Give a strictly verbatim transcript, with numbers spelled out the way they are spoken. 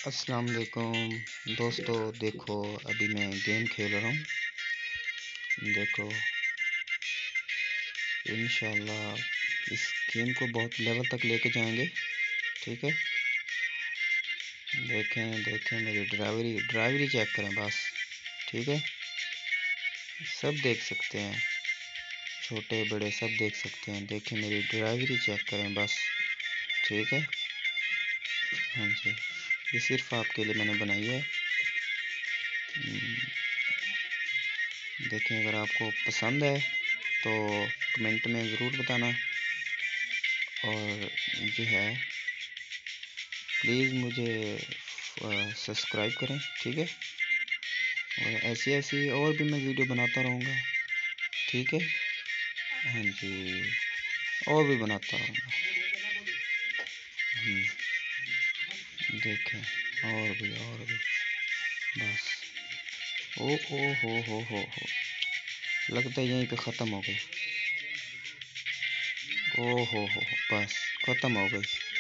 अस्सलाम वालेकुम दोस्तों। देखो अभी मैं गेम खेल रहा हूँ। देखो इंशाल्लाह इस गेम को बहुत लेवल तक लेके जाएंगे। ठीक है, देखें देखें मेरी ड्राइवरी ड्राइवरी चेक करें बस। ठीक है, सब देख सकते हैं, छोटे बड़े सब देख सकते हैं। देखें मेरी ड्राइवरी चेक करें बस। ठीक है, हाँ जी, ये सिर्फ आपके लिए मैंने बनाई है। देखें, अगर आपको पसंद है तो कमेंट में ज़रूर बताना, और जो है प्लीज़ मुझे सब्सक्राइब करें। ठीक है, और ऐसी ऐसी और भी मैं वीडियो बनाता रहूँगा। ठीक है, हाँ जी, और भी बनाता रहूँगा। देखें, और भी और भी बस। ओ ओ हो हो हो हो लगता है यहीं पे ख़त्म हो गई। ओ हो हो बस ख़त्म हो गई।